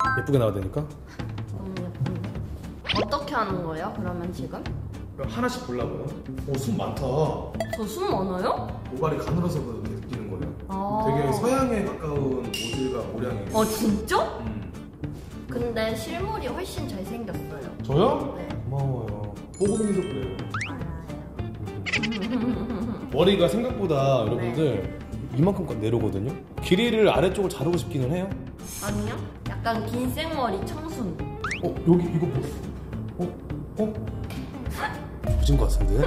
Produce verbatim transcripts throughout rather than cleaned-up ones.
예쁘게 나와야 되니까. 너무 예쁜데. 어떻게 하는 거예요? 그러면 지금? 하나씩 골라봐요. 오, 숨 많다. 저 숨 많아요? 모발이 가늘어서 그렇게 느끼는 거예요. 아. 되게 서양에 가까운 모질과 모량이에요. 어 진짜? 음. 근데 실물이 훨씬 잘생겼어요. 저요? 네. 고마워요. 뽀금이도 그래요. 알아요. 머리가 생각보다 여러분들 네. 이만큼까지 내려오거든요. 길이를 아래쪽을 자르고 싶기는 해요. 아니요? 약간 긴 생머리 청순. 어? 여기 이거 뭐? 어? 어? 부진 것 같은데?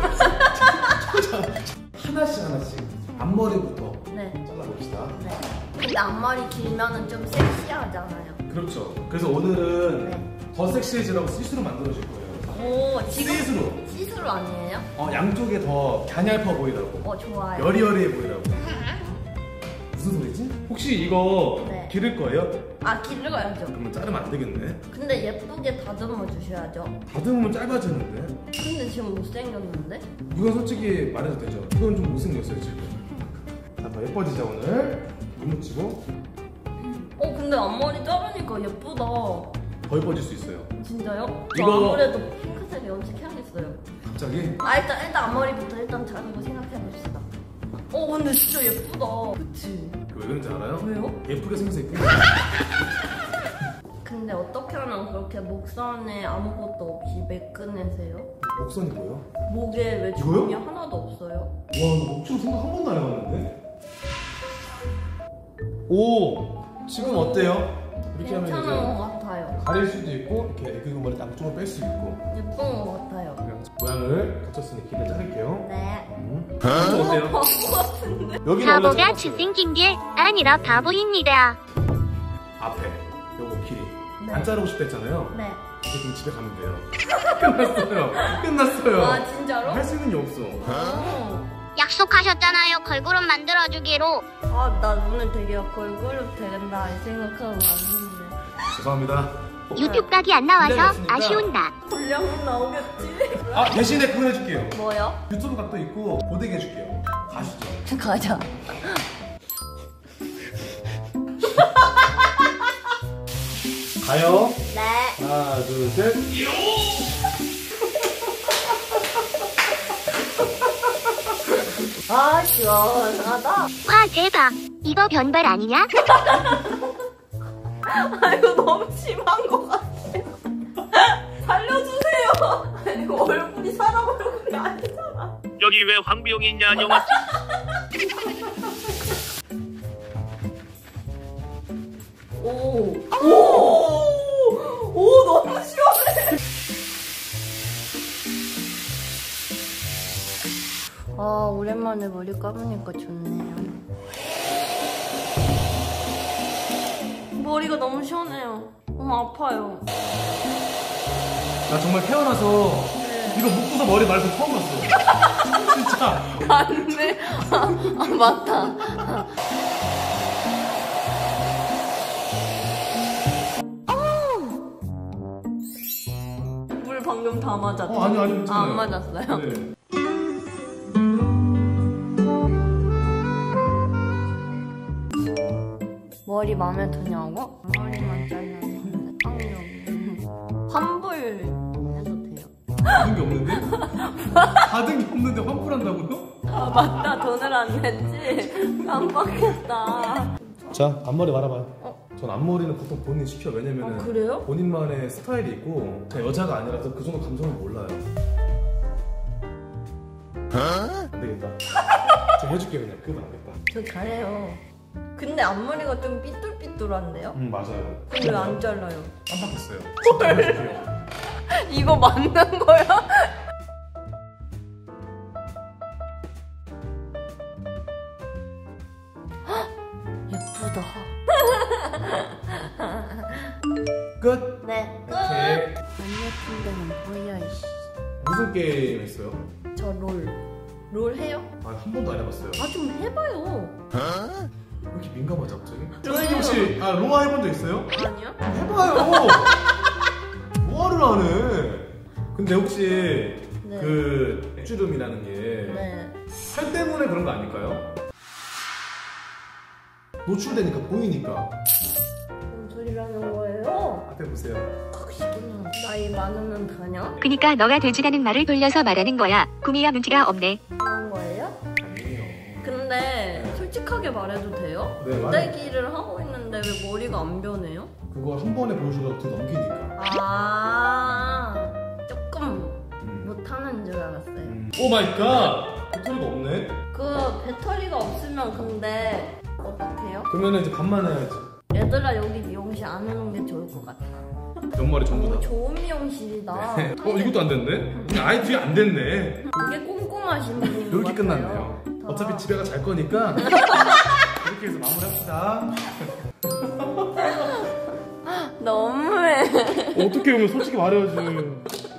하나씩 하나씩 앞머리부터 네. 잘라봅시다. 네. 근데 앞머리 길면은 좀 섹시하잖아요. 그렇죠. 그래서 오늘은 네. 더 섹시해지라고 시스루 만들어줄 거예요. 오, 지금 시스루. 시스루 아니에요? 어, 양쪽에 더 가냘퍼 보이라고. 어, 좋아요. 여리여리해 보이라고. 무슨 소리지? 혹시 이거 네. 기를 거예요? 아, 길러야죠. 그러면 자르면 안 되겠네. 근데 예쁘게 다듬어 주셔야죠. 다듬으면 짧아지는데? 근데 지금 못생겼는데? 이건 솔직히 말해도 되죠. 이건 좀 못생겼어요 지금. 자, 더 예뻐지자 오늘. 눈 묻히고 어, 근데 앞머리 자르니까 예쁘다. 더 예뻐질 수 있어요. 진짜요? 저 이거- 아무래도 핑크색을 염색해야겠어요. 갑자기? 아, 일단 일단 앞머리부터 일단 자르고 생각해봅시다. 어, 근데 진짜 예쁘다. 그치? 그 왜 그런지 알아요? 왜요? 예쁘게 생겨서 예쁘게. 근데 어떻게 하면 그렇게 목선에 아무것도 없이 매끈해세요? 목선이 뭐예요? 목에 왜 이거요? 주름이 하나도 없어요? 와, 나 목줄 생각 한 번도 안 해봤는데? 오! 지금 어때요? 이렇게 하면 괜찮은 이제 것 같아요. 가릴 수도 있고 이렇게 애교 머리 양쪽을 뺄 수 있고. 예쁜 것 같아요. 그냥 모양을 갖췄으니 길을 자를게요. 네. 음. 좀 어때요? 바보 같은데? 여기는 원래 바보가 짧았어요. 잘생긴 게 아니라 바보입니다. 앞에 요거 길이 네. 안 자르고 싶다 했잖아요. 네. 이제 그럼 집에 가면 돼요. 끝났어요. 끝났어요. 아, 진짜로? 할 수 있는 게 없어. 오. 약속하셨잖아요. 걸그룹 만들어주기로. 아, 나 오늘 되게 걸그룹 되겠다 생각하고 왔는데. 죄송합니다. 유튜브 각이 안 나와서 기다렸으니까. 아쉬운다. 분량은 나오겠지? 아, 대신에 그거 해줄게요. 뭐요? 유튜브 각도 있고 고데기 해줄게요. 가시죠. 가자. 가요. 네. 하나, 둘, 셋. 아, 시원하다. 와 대박. 이거 변발 아니냐? 아, 이거 너무 심한 것 같아. 살려주세요. 아니, 이거 얼굴이 사람 얼굴이 아니잖아. 여기 왜 황비용이 있냐 영화. 오. 오. 오, 너무 시원해. 아, 오랜만에 머리 감으니까 좋네요. 머리가 너무 시원해요. 너무 아파요. 나 정말 태어나서 이거 묶고서 머리 말고 처음 봤어. 진짜. 맞네. 아, 아, 맞다. 물 방금 다 맞았다. 어, 아니, 아니, 괜찮아요. 아, 안 맞았어요? 네. 머리 마음에 드냐고? 머리만 잘랐는데 쌍욕. 환불 해도 돼요? 받은 게 없는데? 받은 게 없는데 환불한다고요? 아, 맞다. 돈을 안 냈지? 깜빡했다. 자, 앞머리 말아봐요. 어? 전 앞머리는 보통 본인이 시켜. 왜냐면 아, 그래요? 본인만의 스타일이 있고 그냥 여자가 아니라서 그 정도 감성을 몰라요. 안 되겠다. 제가 해줄게 그냥. 그건 안 되겠다. 저 잘해요. 근데 앞머리가 좀 삐뚤삐뚤한데요? 음, 맞아요. 근데 왜 안 잘라요? 깜빡했어요. 진짜 해줄게요. 이거 맞는 거야? 예쁘다. 끝. 네, 끝. 오케이. 안 예쁜 데는 뭐야, 이씨. 무슨 게임 했어요? 저 롤. 롤 해요? 아, 한 번도 안 해봤어요. 아, 좀 해봐요. 왜 이렇게 민감하지 갑자기? 왜요? 혹시 아, 로아 해본 적 있어요? 아니요? 해봐요. 로아를 안 해. 근데 혹시 네. 그 맥주름이라는 게 네. 살 때문에 그런 거 아닐까요? 노출되니까 보이니까. 뭔 소리라는 거예요? 앞에 보세요. 그냥 나이 많으면 다냐? 그니까 너가 돼지라는 말을 돌려서 말하는 거야. 구미야 눈치가 없네. 그런 거예요? 아니에요. 근데 솔직하게 말해도 돼요? 네, 말해. 고데기를 하고 있는데 왜 머리가 안 변해요? 그거 한 번에 보여주려고 그 넘기니까. 아 조금 음. 못하는 줄 알았어요. 음. 오 마이 갓! 배터리가 없네? 그 배터리가 없으면 근데 어떡해요? 그러면은 이제 반만 해야지. 얘들아 여기 미용실 안 오는 게 좋을 것 같아. 옆머리 전부 너무 다. 좋은 미용실이다. 어 이것도 안 됐네? 아예 뒤에 안 됐네. 되게 꼼꼼하신 분인 것 이렇게 같아요. 끝났네요. 다. 어차피 집에 가 잘 거니까 이렇게 해서 마무리합시다. 너무해. 어떻게 오면 솔직히 말해야지.